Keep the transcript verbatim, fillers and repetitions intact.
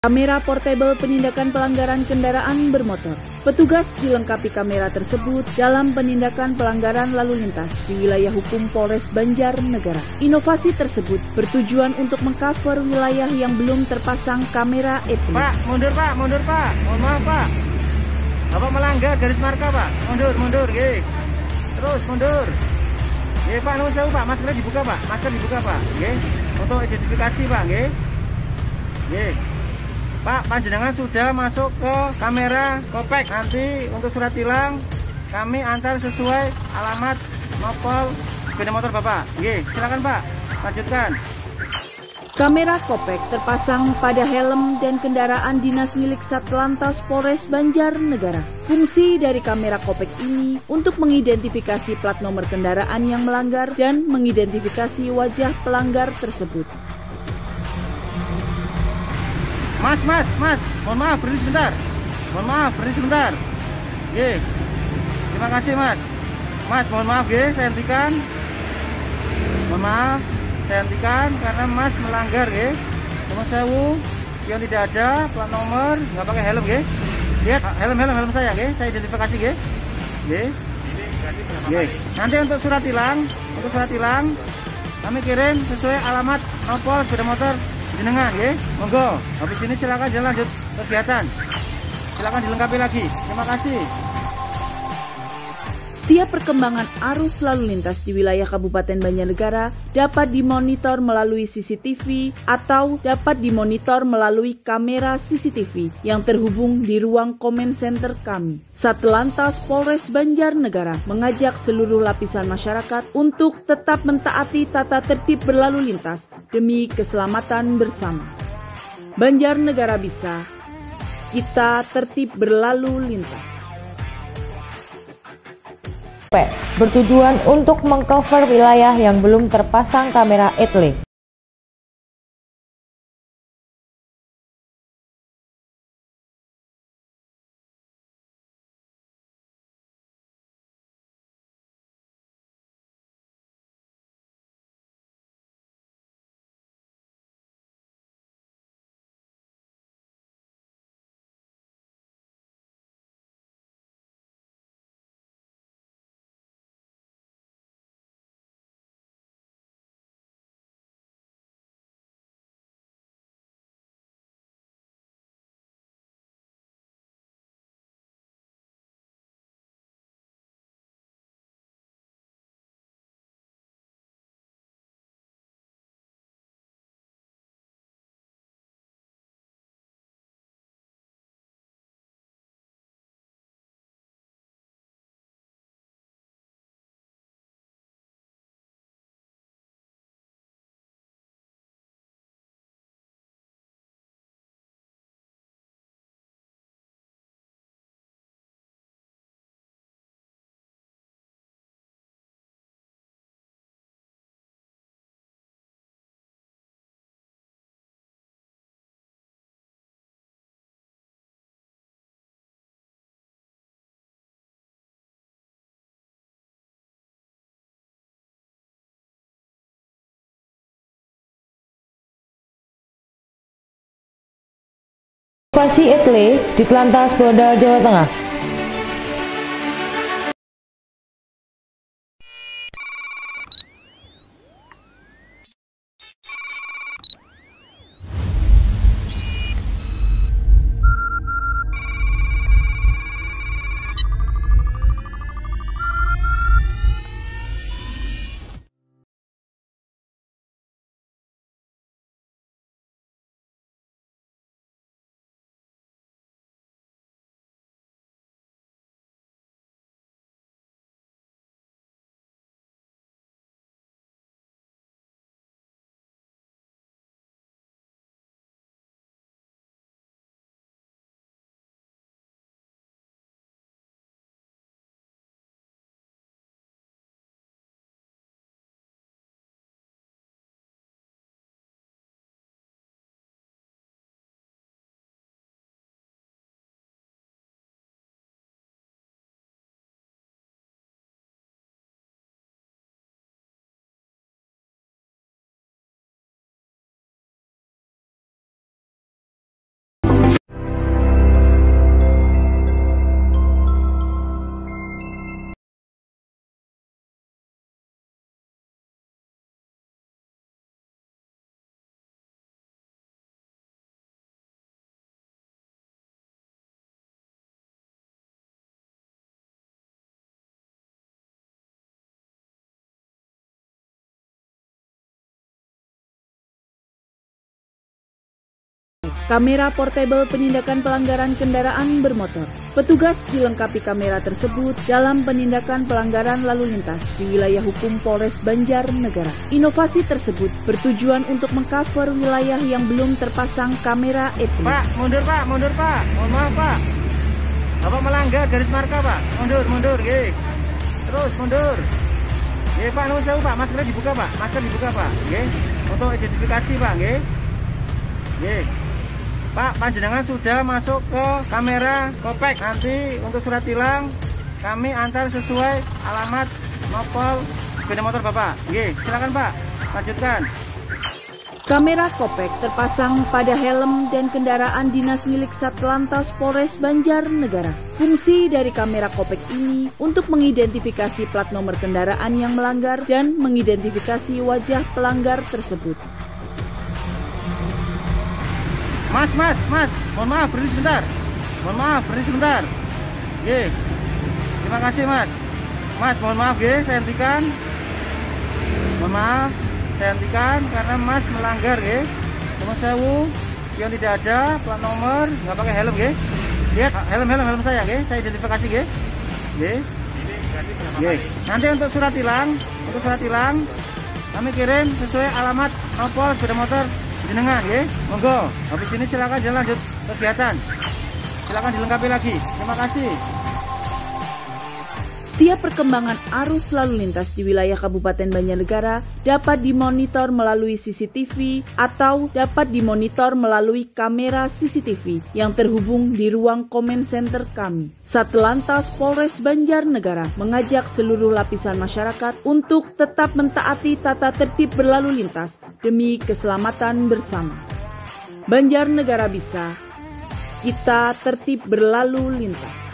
Kamera portable penindakan pelanggaran kendaraan bermotor. Petugas dilengkapi kamera tersebut dalam penindakan pelanggaran lalu lintas di wilayah hukum Polres Banjarnegara. Inovasi tersebut bertujuan untuk mengcover wilayah yang belum terpasang kamera E T L I. Pak, mundur Pak, mundur Pak. Mohon maaf Pak. Bapak melanggar garis marka Pak. Mundur, mundur, nggih. Terus mundur. Nggih Pak, nuwun sewu Pak, maskernya dibuka Pak. Masker dibuka Pak, nggih. Untuk identifikasi Pak, nggih. Nggih. Pak, panjenengan sudah masuk ke kamera Kopek. Nanti untuk surat tilang kami antar sesuai alamat nopol sepeda motor Bapak. Nggih, silakan Pak. Lanjutkan. Kamera Kopek terpasang pada helm dan kendaraan dinas milik Satlantas Polres Banjarnegara. Fungsi dari kamera Kopek ini untuk mengidentifikasi plat nomor kendaraan yang melanggar dan mengidentifikasi wajah pelanggar tersebut. Mas, mas, mas, mohon maaf, berhenti sebentar. Mohon maaf, berhenti sebentar. Oke, terima kasih mas. Mas, mohon maaf ya, saya hentikan. Mohon maaf, saya hentikan karena mas melanggar ya. Nomor sewu yang tidak ada plat nomor, nggak pakai helm ya. Lihat helm helm helm saya ya, saya identifikasi ya. Ya. Ya. Nanti untuk surat tilang, untuk surat tilang kami kirim sesuai alamat nopol sepeda motor jenengan ya, monggo. Habis ini silakan jalan lanjut kegiatan. Silakan dilengkapi lagi. Terima kasih. Setiap perkembangan arus lalu lintas di wilayah Kabupaten Banjarnegara dapat dimonitor melalui C C T V atau dapat dimonitor melalui kamera C C T V yang terhubung di ruang comment center kami. Satlantas Polres Banjarnegara mengajak seluruh lapisan masyarakat untuk tetap mentaati tata tertib berlalu lintas demi keselamatan bersama. Banjarnegara bisa, kita tertib berlalu lintas. Bertujuan untuk mengcover wilayah yang belum terpasang kamera E T L I. Inovasi E T L I di Telantas Polda Jawa Tengah. kamera portable penindakan pelanggaran kendaraan bermotor. Petugas dilengkapi kamera tersebut dalam penindakan pelanggaran lalu lintas di wilayah hukum Polres Banjarnegara. Inovasi tersebut bertujuan untuk mengcover wilayah yang belum terpasang kamera E T L I. Pak, mundur Pak, mundur Pak. Mohon maaf Pak. Bapak melanggar garis marka Pak. Mundur, mundur, nggih. Terus mundur. Nggih Pak, nuwun sewu Pak, maskernya dibuka Pak. Masker dibuka Pak, nggih. Untuk identifikasi Pak, nggih. Nggih. Pak, panjenengan sudah masuk ke kamera Kopek. Nanti untuk surat tilang kami antar sesuai alamat nopol sepeda motor Bapak. Nggih, silakan Pak. Lanjutkan. Kamera Kopek terpasang pada helm dan kendaraan dinas milik Satlantas Polres Banjarnegara. Fungsi dari kamera Kopek ini untuk mengidentifikasi plat nomor kendaraan yang melanggar dan mengidentifikasi wajah pelanggar tersebut. Mas, mas, mas, mohon maaf, berhenti sebentar. Mohon maaf, berhenti sebentar. Ye, terima kasih mas. Mas, mohon maaf ye, saya hentikan. Mohon maaf, saya hentikan karena mas melanggar ye. Nomor sewu, yang tidak ada plat nomor, nggak pakai helm ye. Lihat helm, helm, helm saya ye, saya identifikasi ye. Ye, ye. Nanti untuk surat tilang, untuk surat tilang, kami kirim sesuai alamat nopol sepeda motor jenengan, ya, monggo. Habis ini silakan jalan lanjut kegiatan. Silakan dilengkapi lagi. Terima kasih. Setiap perkembangan arus lalu lintas di wilayah Kabupaten Banjarnegara dapat dimonitor melalui C C T V atau dapat dimonitor melalui kamera C C T V yang terhubung di ruang comment center kami. Satlantas Polres Banjarnegara mengajak seluruh lapisan masyarakat untuk tetap mentaati tata tertib berlalu lintas demi keselamatan bersama. Banjarnegara bisa, kita tertib berlalu lintas.